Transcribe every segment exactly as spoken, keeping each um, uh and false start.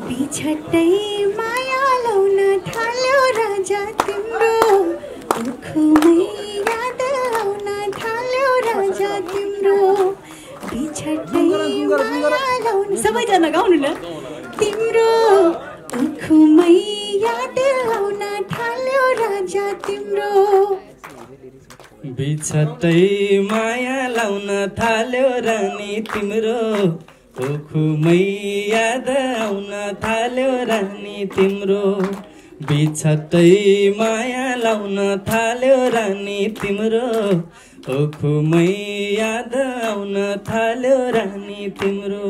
बिछट्टै माया लाउन थाल्यो राजा तिम्रो उखुमै याद आउन थाल्यो राजा तिम्रो बिछट्टै माया लाउन सबैजना गाउनु न तिम्रो उखुमै याद आउन थाल्यो राजा तिम्रो बिछट्टै माया लाउन थाल्यो रानी तिम्रो उखुमै याद आउन थाल्यो रानी तिम्रो बिछट्टै माया लाउन थाल्यो रानी तिम्रो उखुमै याद आउन थाल्यो रानी तिम्रो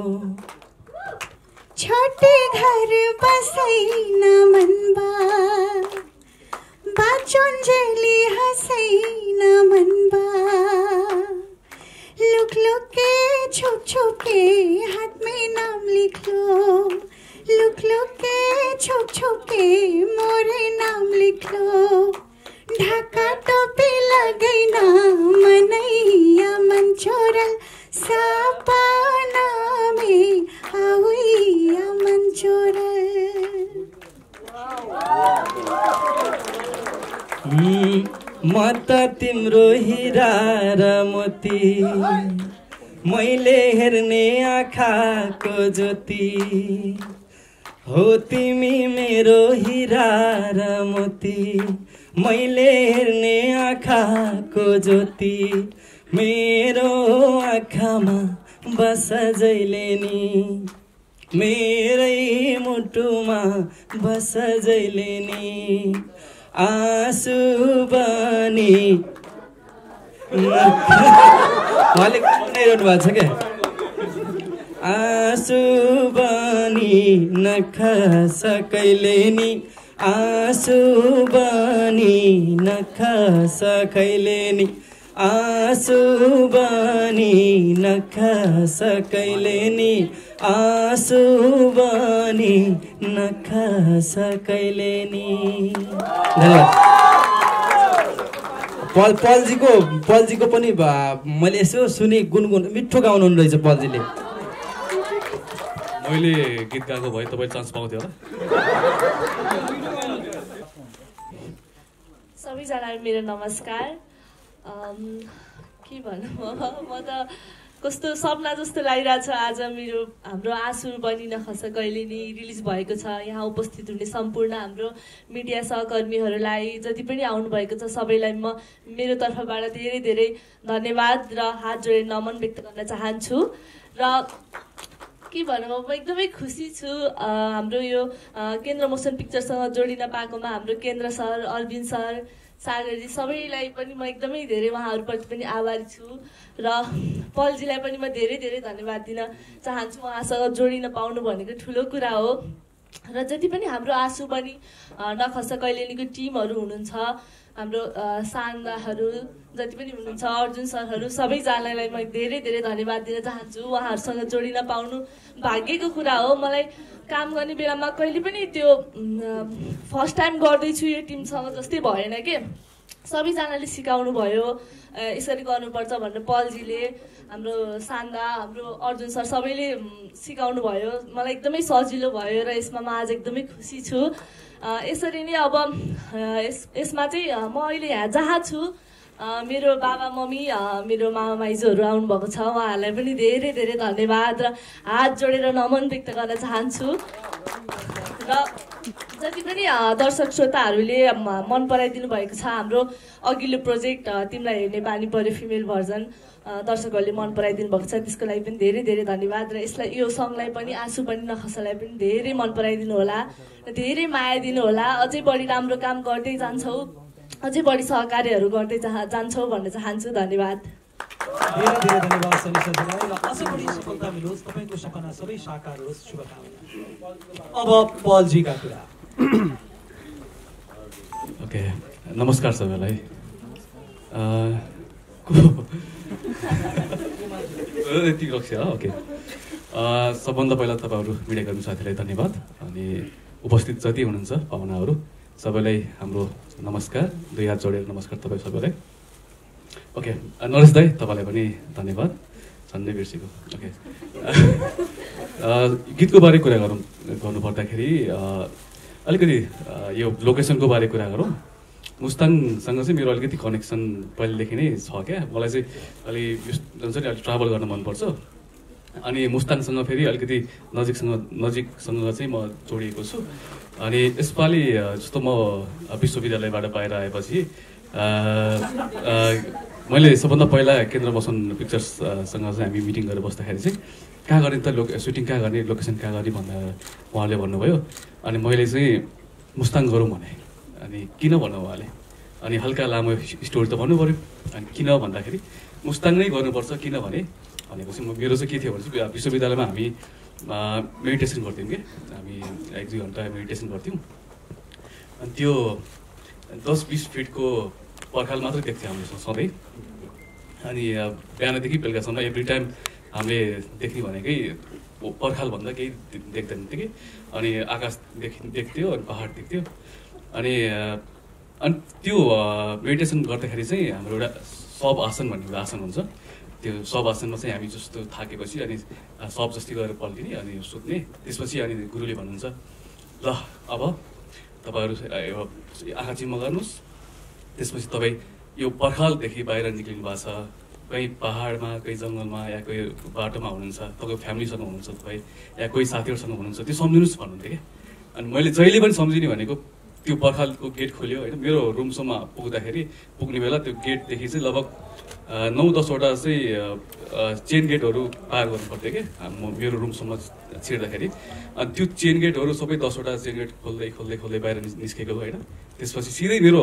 छोटे घर बसैन मनबा बाचुन्जेली हसैन मनबा लुक लुके छुप छुपके हाथ में नाम लिख लो लुक लुके छुप छुपके मोरे नाम लिख लो ढाका टोपी लगैन मनैया मन छोरल सपना में आउया मन छोरल म त तिम्रो हिरा र मोती मैले हेर्ने आँखाको ज्योति हो तिमी मेरो हिरा र मोती मैले हेर्ने आँखाको ज्योति मेरो आँखामा बस जहिले नि मेरै मुटुमा बस जहिले नि आँसु बनी उहाँले गाइरहनु भएको छ क्या आँसु बनी नखास कहिले नि आँसु बनी नखास कहिले नि आँसु बनी नखास कहिले नि आँसु बनी नखास कहिले नि धन्यवाद पल पलजीको पलजीको पनि मैले यसो सुने गुनगुन मिठो गाउनु रहेछ पलजीले मैले गीत गाएको भए तपाईँ चान्स पाउँथ्यो होला सबैजनालाई मेरो नमस्कार के भनौँ म त कस्तो सपना जस्तो लागिरहेछ आज मेरो हाम्रो आँसु बनी नखस कहिले नि रिलिज भएको छ यहाँ उपस्थित हुने सम्पूर्ण हाम्रो मिडिया सहकर्मीहरूलाई जति पनि आउनुभएको छ सबैलाई म मेरो तर्फबाट धेरै धेरै धन्यवाद र हात जोडेर नमन व्यक्त गर्न चाहन्छु र के भनौँ म एकदमै खुसी छु हाम्रो यो केन्द्र मोसन पिक्चरसँग जोडिन पाएकोमा हाम्रो केन्द्र सर अरविन्द सर सागरजी सबैलाई पनि म एकदमै धेरै उहाँहरूप्रति पनि आभारी छु र पलजीलाई पनि म धेरै धेरै धन्यवाद दिन चाहन्छु उहाँसँग जोडिन पाउनु भनेको ठुलो कुरा हो र जति पनि हाम्रो आँसु पनि नखस कहिलेनीको टिमहरू हुनुहुन्छ हाम्रो सान्दाहरू जति पनि हुनुहुन्छ अर्जुन सरहरू सबैजनालाई म धेरै धेरै धन्यवाद दिन चाहन्छु उहाँहरूसँग जोडिन पाउनु भाग्यको कुरा हो मलाई काम गर्ने बेलामा कहिले पनि त्यो फर्स्ट टाइम गर्दैछु यो टिमसँग जस्तै भएन के सबैजनाले सिकाउनु भयो यसरी गर्नुपर्छ भनेर पलजीले हाम्रो सान्दा हाम्रो अर्जुन सर सबैले सिकाउनु भयो मलाई एकदमै सजिलो भयो र यसमा म आज एकदमै खुसी छु यसरी नै अब यस यसमा चाहिँ म अहिले यहाँ जहाँ छु मेरो बाबा मम्मी मेरो मामा माइजूहरू आउनुभएको छ उहाँहरूलाई पनि धेरै धेरै धन्यवाद र हात जोडेर नमन व्यक्त गर्न चाहन्छु र जति पनि दर्शक श्रोताहरूले मन पराइदिनु भएको छ हाम्रो अघिल्लो प्रोजेक्ट तिमीलाई हेर्ने बानी पर्यो फिमेल भर्जन दर्शकहरूले मन पराइदिनु भएको छ त्यसको लागि पनि धेरै धेरै धन्यवाद र यसलाई यो सङ्गलाई पनि आँसु पनि नखसलाई पनि धेरै मन पराइदिनु होला र धेरै माया दिनु होला अझै बढी राम्रो काम गर्दै जान्छौ अझै बढी सहकार्यहरू गर्दै जान्छौ भन्न चाहन्छु धन्यवाद धेरै धेरै धन्यवाद सनिसाजीलाई र अझै बढी सफलता मिलोस् तपाईको सपना सबै साकार होस् शुभकामना अब पलजीका कुरा ओके नमस्कार सबैलाई यति रक्ष्य ओके सबभन्दा पहिला तपाईँहरू मिडियाकर्मी साथीलाई धन्यवाद अनि उपस्थित जति हुनुहुन्छ पाहुनाहरू सबैलाई हाम्रो नमस्कार दुई हात जोडेर नमस्कार तपाईँ सबैलाई ओके नरेश दाई तपाईँलाई पनि धन्यवाद झन्डै बिर्सेको ओके गीतको बारे कुरा गरौँ गर्नुपर्दाखेरि अलिकति यो लोकेसनको बारे कुरा गरौँ। मुस्ताङसँग चाहिँ मेरो अलिकति कनेक्सन पहिलेदेखि नै छ क्या। मलाई चाहिँ अलि हुन्छ नि अलिक ट्राभल गर्न मनपर्छ। अनि मुस्ताङसँग फेरि अलिकति नजिकसँग नजिकसँग चाहिँ म जोडिएको छु। अनि यसपालि जस्तो म विश्वविद्यालयबाट बाहिर आएपछि मैले सबभन्दा पहिला केन्द्र मोसन पिक्चर्ससँग चाहिँ हामी मिटिङ गरेर बस्दाखेरि चाहिँ कहाँ गर्ने त लोक सुटिङ कहाँ गर्ने लोकेसन कहाँ गर्ने भन्दा उहाँले भन्नुभयो। अनि मैले चाहिँ मुस्ताङ गरौँ भने। अनि किन भन्नु उहाँले। अनि हल्का लामो स्टोरी त भन्नु पऱ्यो। अनि किन भन्दाखेरि मुस्ताङ नै गर्नुपर्छ किनभने भनेपछि म मेरो चाहिँ के थियो भने चाहिँ विश्वविद्यालयमा हामी मेडिटेसन गर्थ्यौँ कि हामी एक दुई घन्टा मेडिटेसन गर्थ्यौँ। अनि त्यो दस बिस फिटको पर्खाल मात्रै देख्थ्यो हामीले सधैँ। अनि बिहानदेखि बेलुकासम्म एभ्री टाइम हामीले देख्ने भनेकै पर्खाल भन्दा केही देख्दैन थियो कि। अनि आकाश देख देख्थ्यो अनि पहाड देख्थ्यो। अनि अनि त्यो मेडिटेसन गर्दाखेरि चाहिँ हाम्रो एउटा सब आसन भन्ने एउटा आसन हुन्छ। त्यो सब आसनमा चाहिँ हामी जस्तो थाकेपछि अनि सब जस्तै गरेर पल्टिने अनि सुत्ने। त्यसपछि अनि गुरुले भन्नुहुन्छ ल अब तपाईँहरू आँखा चिम्म गर्नुहोस्। त्यसपछि तपाईँ यो पर्खालदेखि बाहिर निक्लिनु भएको छ। कहीँ पहाडमा कहीँ जङ्गलमा या कोही बाटोमा हुनुहुन्छ तपाईँको फ्यामिलीसँग हुनुहुन्छ तपाईँ या कोही साथीहरूसँग हुनुहुन्छ त्यो सम्झिनुहोस् भन्नुहुन्थ्यो क्या। अनि मैले जहिले पनि सम्झिने भनेको त्यो पर्खालको गेट खोल्यो होइन। मेरो रुमसम्म पुग्दाखेरि पुग्ने बेला त्यो गेटदेखि चाहिँ लगभग नौ दसवटा चाहिँ चेन गेटहरू पार गर्नु पर्थ्यो कि म मेरो रुमसम्म छिर्दाखेरि। अनि त्यो चेन गेटहरू सबै दसवटा चेन गेट खोल्दै खोल्दै खोल्दै बाहिर निस्केको होइन। त्यसपछि सिधै मेरो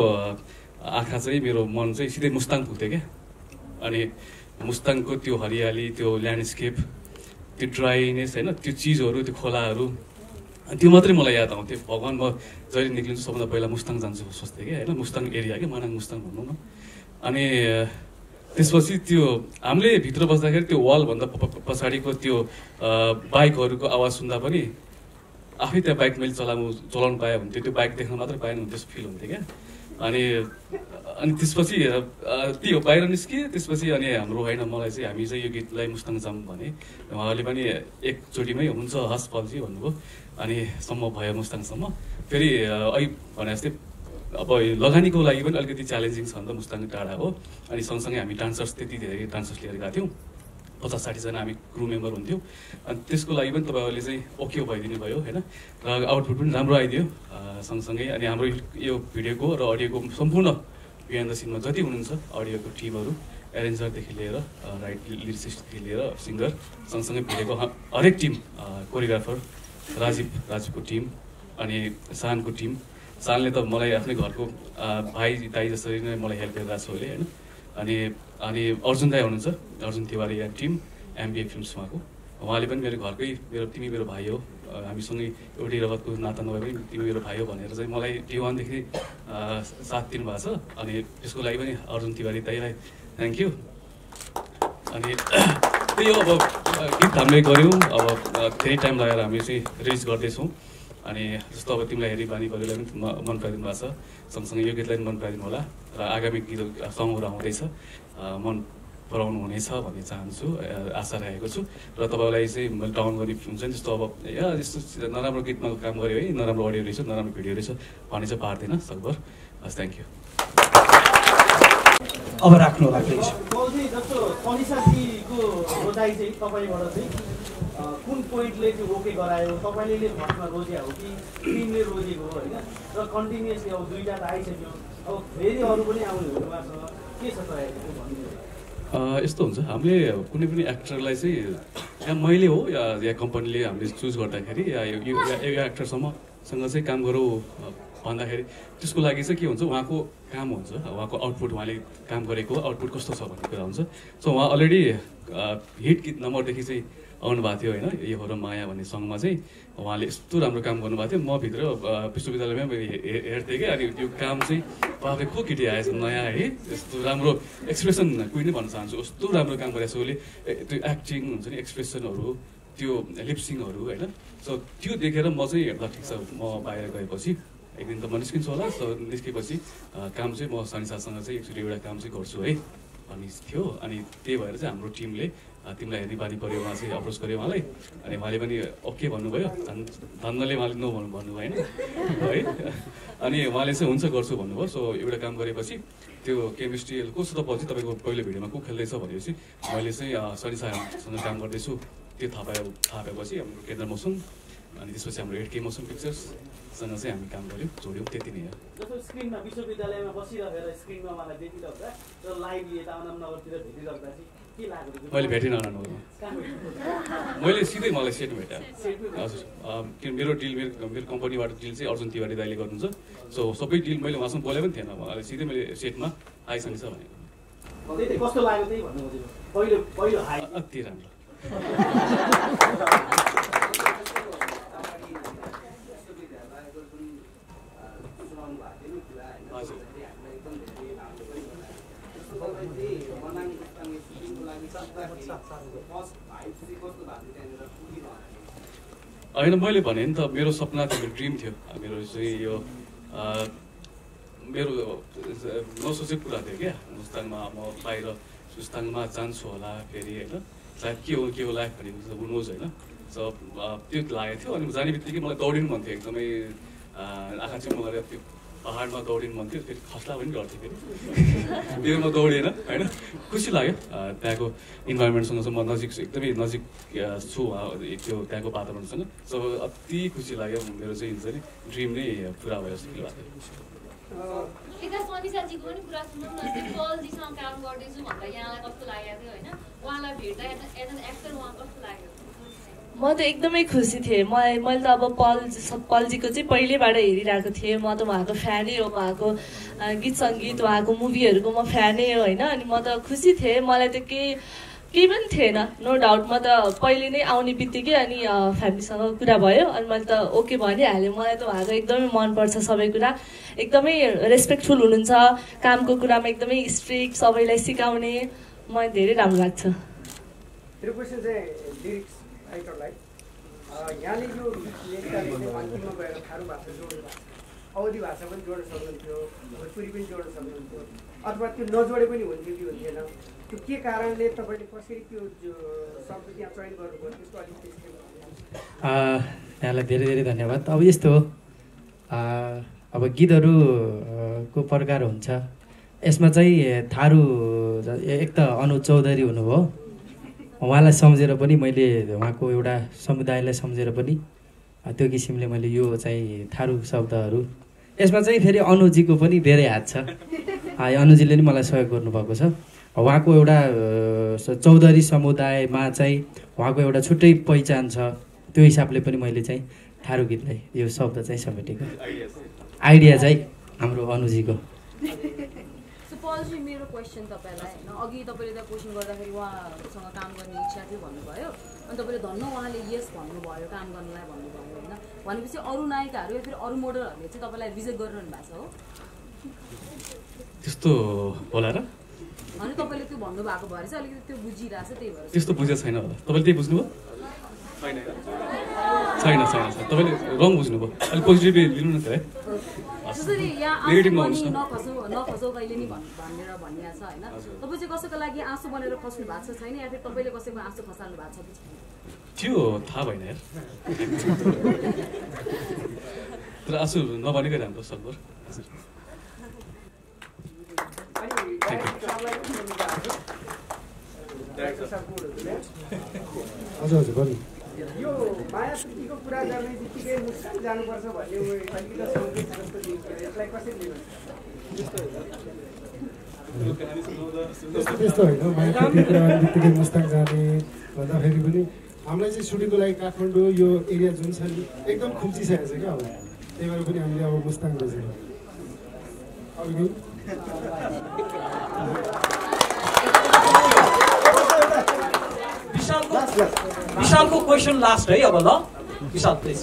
आँखा चाहिँ मेरो मन चाहिँ सिधै मुस्ताङ पुग्थ्यो क्या। अनि मुस्ताङको त्यो हरियाली त्यो ल्यान्डस्केप त्यो ड्राइनेस होइन त्यो चिजहरू त्यो खोलाहरू त्यो मात्रै मलाई याद आउँथ्यो। भगवान् म जहिले निक्लिन्छु सबभन्दा पहिला मुस्ताङ जान्छु सोच्थेँ क्या होइन। मुस्ताङ एरिया क्या मानाङ मुस्ताङ भनौँ न। अनि त्यसपछि त्यो हामीले भित्र बस्दाखेरि त्यो वालभन्दा पछाडिको त्यो बाइकहरूको आवाज सुन्दा पनि आफै त्यहाँ बाइक मैले चलाउनु चलाउनु पाएँ हुन्थ्यो। त्यो बाइक देख्न मात्रै पाएन त्यस्तो फिल हुन्थ्यो क्या। अनि अनि त्यसपछि त्यो बाहिर निस्किएँ। त्यसपछि अनि हाम्रो होइन मलाई चाहिँ हामी चाहिँ यो गीतलाई मुस्ताङ जाऊँ भने उहाँले पनि एकचोटिमै हुन्छ हस् पल्जी भन्नुभयो। अनि सम्म भयो मुस्ताङसम्म। फेरि अहिले भने जस्तै अब लगानीको लागि पनि अलिकति च्यालेन्जिङ छ नि त मुस्ताङ टाढा हो। अनि सँगसँगै हामी डान्सर्स त्यति धेरै डान्सर्स लिएर गएको थियौँ। पचास साठीजना हामी क्रू मेम्बर हुन्थ्यौँ। अनि त्यसको लागि पनि तपाईँहरूले चाहिँ ओके भइदिनु भयो होइन। र आउटपुट पनि राम्रो आइदियो सँगसँगै। अनि हाम्रो यो भिडियोको र अडियोको सम्पूर्ण बिहाइन्ड द सिनमा जति हुनुहुन्छ अडियोको टिमहरू एरेन्जरदेखि लिएर राइट लिरिसिस्टदेखि लिएर सिङ्गर सँगसँगै भिडियोको हरेक टिम कोरियोग्राफर राजीव राजीवको टिम अनि शानको टिम। शानले त मलाई आफ्नै घरको भाइ दाइ जसरी नै मलाई हेल्प गरिरहेको छ अहिले होइन। अनि अनि अर्जुन दाई हुनुहुन्छ अर्जुन तिवारी या टिम एमबिए फिल्म्समाको। उहाँले पनि मेरो घरकै मेरो तिमी मेरो भाइ हो हामीसँगै एउटै रगतको नाता नभए पनि तिमी मेरो भाइ हो भनेर चाहिँ मलाई डे वानदेखि साथ दिनुभएको छ। अनि त्यसको लागि पनि अर्जुन तिवारी दाईलाई थ्याङ्क यू। अनि त्यही हो अब गीत हामीले गऱ्यौँ। अब धेरै टाइम लगाएर हामी चाहिँ रिलिज गर्दैछौँ। अनि जस्तो अब तिमीलाई हेरी बानी गरेर पनि मन पराइदिनु भएको छ। सँगसँगै यो गीतलाई पनि मन पराइदिनु होला। र आगामी गीत सङ्गहरू आउँदैछ मन पराउनु हुनेछ भन्ने चाहन्छु आशा राखेको छु। र तपाईँलाई चाहिँ मैले डाउन गर्ने हुन्छ नि जस्तो अब या यस्तो नराम्रो गीतमा काम गऱ्यो है नराम्रो अडियो रहेछ नराम्रो भिडियो रहेछ भन्ने चाहिँ पार्दैन सकभर। हस् थ्याङ्क यू। अब राख्नु होला प्लिज। जस्तो सनिसाजीको रोजाइ चाहिँ तपाईँबाट चाहिँ कुन पोइन्टले चाहिँ ओके गरायो तपाईँले नै फर्स्टमा रोज्या हो कि टिमले रोजेको हो होइन। र कन्टिन्युसली अब दुईवटा त आइसक्यो अब फेरि अरू पनि आउनु हुनुभएको छ के छ तपाईँको भन्नु। यस्तो हुन्छ हामीले कुनै पनि एक्टरलाई चाहिँ या मैले हो या या कम्पनीले हामीले चुज गर्दाखेरि या यो यो एक्टरसम्मसँग चाहिँ काम गरौँ भन्दाखेरि त्यसको लागि चाहिँ के हुन्छ उहाँको काम हुन्छ उहाँको आउटपुट उहाँले काम गरेको आउटपुट कस्तो छ भन्ने कुरा हुन्छ। सो उहाँ अलरेडी हिट गीत नम्बरदेखि चाहिँ आउनुभएको थियो होइन यो हो र माया भन्ने सङमा चाहिँ उहाँले यस्तो राम्रो काम गर्नुभएको थियो। म भित्र विश्वविद्यालयमै हेर्थेँ कि अनि त्यो काम चाहिँ बाबे को केटी आएछ नयाँ है यस्तो राम्रो एक्सप्रेसन कोही नै भन्न चाहन्छु कस्तो राम्रो काम गरेको छ उसले। त्यो एक्टिङ हुन्छ नि एक्सप्रेसनहरू त्यो लिप्सिङहरू होइन। सो त्यो देखेर म चाहिँ हेर्दा ठिक छ म बाहिर गएपछि एक दिन त म निस्किन्छु होला। सो निस्केपछि काम चाहिँ म सनिसासँग चाहिँ एकचोटि एउटा काम चाहिँ गर्छु है भन्ने थियो। अनि त्यही भएर चाहिँ हाम्रो टिमले तिमीलाई हेर्ने बानी पऱ्यो उहाँ चाहिँ अप्रोच गर्यो उहाँलाई अनि उहाँले पनि ओके भन्नुभयो झन् धन्नले उहाँले नो भन्नु भन्नु भएन है अनि उहाँले चाहिँ हुन्छ गर्छु भन्नुभयो सो एउटा काम गरेपछि त्यो केमिस्ट्री कस्तो त पछि तपाईँको पहिलो भिडियोमा को खेल्दैछ भनेपछि मैले चाहिँ सनी साहसँग काम गर्दैछु त्यो थाहा पाए थाहा पाएपछि हाम्रो केन्द्र मोसन अनि त्यसपछि हाम्रो एट के मोसन पिक्चर्ससँग चाहिँ हामी काम गऱ्यौँ जोड्यौँ त्यति नै हो जस्तो स्क्रिनमा विश्वविद्यालयमा बसिरहेर स्क्रिनमा मलाई देखिरहँदा र लाइभ यता अनमनगरतिर भेटिरहँदा चाहिँ के लाग्यो मैले भेटिनँ अनमनगरमा मैले सिधै मलाई सेट भेटाएँ हजुर किन मेरो डिल मेरो मेरो कम्पनीबाट डिल चाहिँ अर्जुन तिवारी दाइले गर्नुहुन्छ सो सबै डिल मैले उहाँसँग बोले पनि थिएन उहाँले सिधै मैले सेटमा आइसँग छ भनेको कस्तो लाग्यो त्यही भन्नु खोजेको पहिलो पहिलो हाई अति राम्रो होइन मैले भने नि त मेरो सपना थियो मेरो ड्रिम थियो मेरो चाहिँ यो मेरो नसोचेको कुरा थियो क्या मुस्ताङमा म बाहिर मुस्ताङमा जान्छु होला फेरि होइन सायद के हो के हो लाइफ भनेको बुझ्नुहोस् होइन सो त्यो लागेको थियो अनि जाने बित्तिकै मलाई दौडिनु मन थियो एकदमै आँखा चिम्म गरेर त्यो पहाडमा दौडिनु मन थियो फेरि खस्ला पनि गर्थेँ फेरि त्योमा दौडिएन होइन खुसी लाग्यो त्यहाँको इन्भाइरोमेन्टसँग चाहिँ म नजिक एकदमै नजिक छु त्यो त्यहाँको वातावरणसँग सो अति खुसी लाग्यो मेरो चाहिँ हुन्छ नि ड्रिम नै पुरा भयो जस्तो फिल भएको यता सनिसाजीको पनि कुरा सुनौँ न पलजीसँग काम गर्दैछु भन्दा यहाँलाई कस्तो लागेको थियो होइन उहाँलाई भेट्दा एज एन एक्टर उहाँ कस्तो लाग्यो म त एकदमै खुसी थिएँ म मैले त अब पल पलजीको चाहिँ पहिल्यैबाट हेरिरहेको थिएँ म त उहाँको फ्यानै हो उहाँको गीत सङ्गीत उहाँको मुभीहरूको म फ्यानै हो होइन अनि म त खुसी थिएँ मलाई त केही केही पनि थिएन नो डाउट म त पहिले नै आउने बित्तिकै अनि फ्यामिलीसँग कुरा भयो अनि मैले त ओके भनिहालेँ मलाई त उहाँको एकदमै मनपर्छ सबै कुरा एकदमै रेस्पेक्टफुल हुनुहुन्छ कामको कुरामा एकदमै स्ट्रिक्ट सबैलाई सिकाउने मलाई धेरै राम्रो लाग्छ मेरो क्वेसन चाहिँ लिरिक्स राइटरलाई यहाँले यो लेख्दाखेरि अन्तिममा गएर थारू भाषा जोड्नु भएको छ अवधि भाषा पनि जोड्न सक्नुहुन्थ्यो भोजपुरी पनि जोड्न सक्नुहुन्थ्यो अथवा त्यो नजोडे पनि हुन्थ्यो कि हुन्थेन त्यो के कारणले तपाईँले कसरी त्यो शब्द त्यहाँ चयन गर्नुभयो त्यसको अलिकति यहाँलाई धेरै धेरै धन्यवाद अब यस्तो हो अब गीतहरूको प्रकार हुन्छ यसमा चाहिँ थारू एक त अनुज चौधरी हुनुभयो उहाँलाई सम्झेर पनि मैले उहाँको एउटा समुदायलाई सम्झेर पनि त्यो किसिमले मैले यो चाहिँ थारू शब्दहरू यसमा चाहिँ फेरि अनुजीको पनि धेरै हात छ अनुजीले नि मलाई सहयोग गर्नुभएको छ उहाँको एउटा चौधरी समुदायमा चाहिँ उहाँको एउटा छुट्टै पहिचान छ त्यो हिसाबले पनि मैले चाहिँ थारू गीतलाई यो शब्द चाहिँ समेटेको आइडिया चाहिँ हाम्रो अनुजीको पलजी मेरो क्वेसन तपाईँलाई होइन अघि तपाईँले त क्वेसन गर्दाखेरि उहाँसँग काम गर्ने इच्छा थियो भन्नुभयो अनि तपाईँले धन्न उहाँले यस भन्नुभयो काम गर्नलाई भन्नुभयो होइन भनेपछि अरू नायिकाहरू या फेरि अरू मोडलहरूले चाहिँ तपाईँलाई रिजेक्ट गरिरहनु भएको छ हो त्यस्तो होला र अनि तपाईँले त्यो भन्नुभएको भएर चाहिँ अलिकति त्यो बुझिरहेको छ त्यही भएर त्यस्तो बुझेको छैन होला तपाईँले त्यही बुझ्नुभयो छैन छैन छैन तपाईँले रङ बुझ्नुभयो अलिक पोजिटिभ लिनु न त है जसरी यहाँ आँसु पनि नखसौ नखसौ कहिले नि भनेर भनिएको छ होइन तपाईँ चाहिँ कसैको लागि आँसु बनेर खस्नु भएको छ छैन या फेरि तपाईँले कसैको आँसु खसाल्नु भएको छ कि छैन त्यो थाहा भएन यार तर आँसु नभनेकै राम्रो सल्भर हजुर हजुर भन्नु यो माया प्रीतिको कुरा गर्ने बित्तिकै मुस्ताङ जानुपर्छ भन्ने अलिकति सङ्केत जस्तो देखियो यसलाई कसरी लिनु त्यस्तो होइन माया प्रीतिको कुरा गर्ने बित्तिकै मुस्ताङ जाने भन्दाखेरि पनि हामीलाई चाहिँ सुटिङको लागि काठमाडौँ यो एरिया जुन छ नि एकदम खुम्चिसकेको छ क्या अब त्यही भएर पनि हामीले अब मुस्ताङ गइसक्यौँ अघि विशालको क्वेसन लास्ट है अब ल विशाल प्लिज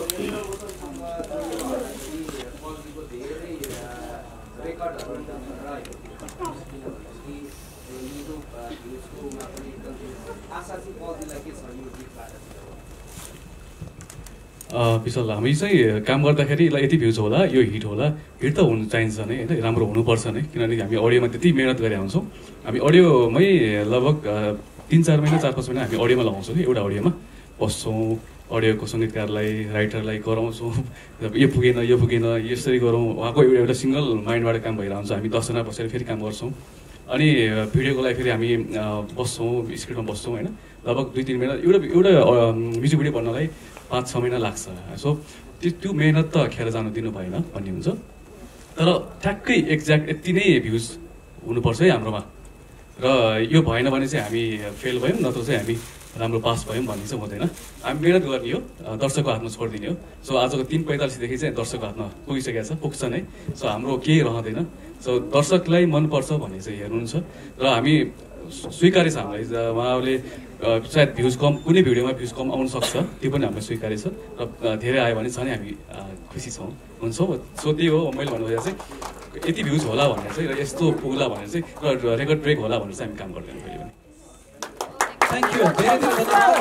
विशाल हामी चाहिँ काम गर्दाखेरि यति भ्युज होला यो हिट होला हिट त हुनु चाहिन्छ नै होइन राम्रो हुनुपर्छ नै किनभने हामी अडियोमा त्यति मिहिनेत गरेर आउँछौँ हामी अडियोमै लगभग तिन चार महिना चार पाँच महिना हामी अडियोमा लगाउँछौँ कि एउटा अडियोमा बस्छौँ अडियोको सङ्गीतकारलाई राइटरलाई गराउँछौँ यो पुगेन यो पुगेन यसरी गरौँ उहाँको एउटा एउटा सिङ्गल माइन्डबाट काम भइरहेको हुन्छ हामी दसजना बसेर फेरि काम गर्छौँ अनि भिडियोको लागि फेरि हामी बस्छौँ स्क्रिप्टमा बस्छौँ होइन लगभग दुई तिन महिना एउटा एउटा म्युजिक भिडियो बन्नलाई पाँच छ महिना लाग्छ सो त्यो त्यो मेहनत त खेर जानु दिनु भएन भन्ने हुन्छ तर ठ्याक्कै एक्ज्याक्ट यति नै भ्युज हुनुपर्छ है हाम्रोमा र यो भएन भने चाहिँ हामी फेल भयौँ नत्र चाहिँ हामी राम्रो पास भयौँ भन्ने चाहिँ हुँदैन हामी मेहनत गर्ने हो दर्शकको हातमा छोडिदिने हो सो आजको तिन पैँतालिसदेखि चाहिँ दर्शकको हातमा पुगिसकेको छ पुग्छ नै सो हाम्रो केही रहँदैन सो दर्शकलाई मनपर्छ भन्ने चाहिँ हेर्नुहुन्छ र हामी स्वीकार्य छ हामीलाई उहाँले सायद भ्युज कम कुनै भिडियोमा भ्युज कम आउन सक्छ त्यो पनि हामीलाई स्वीकार्य छ र धेरै आयो भने झन् हामी खुसी छौँ हुन्छ सो त्यही हो मैले भन्नुभयो चाहिँ यति भ्युज होला भनेर चाहिँ र यस्तो पुग्ला भनेर चाहिँ र रेकर्ड ब्रेक होला भनेर चाहिँ हामी काम गर्दैनौँ कहिले पनि थ्याङ्क यू धेरै धेरै धन्यवाद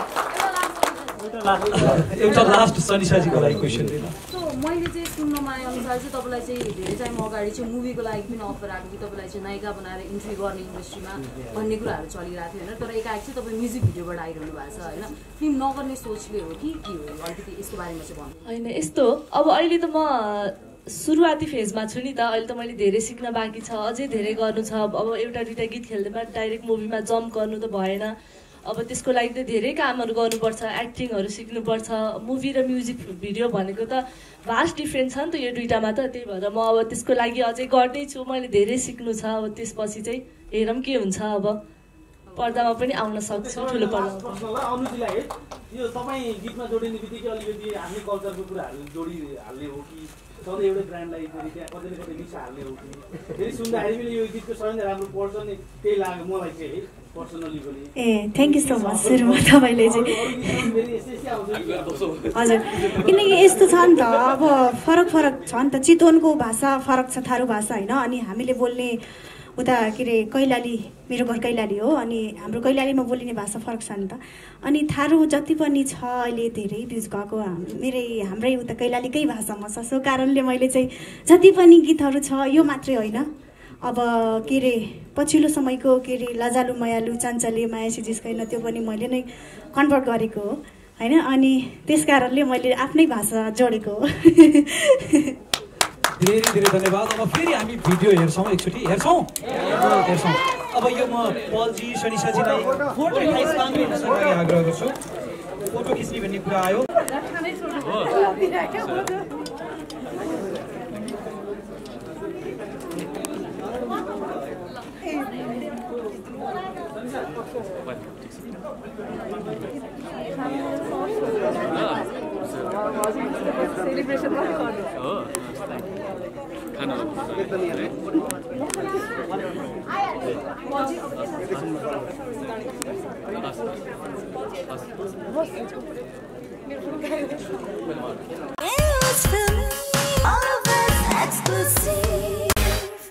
एउटा लास्ट सनिसाजीको लागि क्वेसन दिन सो मैले चाहिँ सुन्नमा आए अनुसार चाहिँ तपाईँलाई चाहिँ धेरै टाइम अगाडि चाहिँ मुभीको लागि पनि अफर आएको कि तपाईँलाई चाहिँ नायिका बनाएर इन्ट्री गर्ने इन्डस्ट्रीमा भन्ने कुराहरू चलिरहेको थियो होइन तर एकाएक चाहिँ तपाईँ म्युजिक भिडियोबाट आइरहनु भएको छ होइन फिल्म नगर्ने सोचले हो कि के हो अलिकति यसको बारेमा चाहिँ भन्नु होइन यस्तो अब अहिले त म सुरुवाती फेजमा छु नि त अहिले त मैले धेरै सिक्न बाँकी छ अझै धेरै गर्नु छ अब एउटा दुइटा गीत खेल्दैमा डाइरेक्ट मुभीमा जम्प गर्नु त भएन अब त्यसको लागि त धेरै कामहरू गर्नुपर्छ एक्टिङहरू सिक्नुपर्छ मुभी र म्युजिक भिडियो भनेको त भास्ट डिफ्रेन्स छ नि त यो दुइटामा त त्यही भएर म अब त्यसको लागि अझै गर्दैछु मैले धेरै सिक्नु छ अब त्यसपछि चाहिँ हेरौँ के हुन्छ अब पर्दामा पनि आउन सक्छु ठुलो पर्दामा अनुजीलाई यो तपाईँ गीतमा जोडिने बित्तिकै अलिकति आफ्नै कल्चरको कुराहरू जोडिहाल्ने हो कि सधैँ एउटै ब्रान्डलाई फेरि त्यहाँ कतै न कतै मिक्स हाल्ने हो कि फेरि सुन्दाखेरि पनि यो गीतको सबैभन्दा राम्रो पर्छ नि त्यही लाग्यो मलाई चाहिँ पर्सनली पनि ए थ्याङ्क यू सो मच सुरुमा तपाईँले चाहिँ हजुर किनकि यस्तो छ नि त अब फरक फरक छ नि त चितवनको भाषा फरक छ थारू भाषा होइन अनि हामीले बोल्ने उता के अरे कैलाली मेरो घर कैलाली हो अनि हाम्रो कैलालीमा बोलिने भाषा फरक छ नि त अनि थारू जति पनि छ अहिले धेरै भ्युज गएको मेरै हाम्रै उता कैलालीकै भाषामा छ सो कारणले मैले चाहिँ जति पनि गीतहरू छ यो मात्रै होइन अब के अरे पछिल्लो समयको के अरे लजालु मायालु चान्चले मायासी जिस्कैन त्यो पनि मैले नै कन्भर्ट गरेको हो होइन अनि त्यस कारणले मैले आफ्नै भाषा जोडेको हो धेरै धेरै धन्यवाद अब फेरि हामी भिडियो हेर्छौँ एकचोटि हेर्छौँ हेर्छौँ अब यो म पलजी सनिसाजीलाई फोटो खिच्न आग्रह गर्छु फोटो खिच्ने भन्ने कुरा आयो सेलिब्रेसन खाना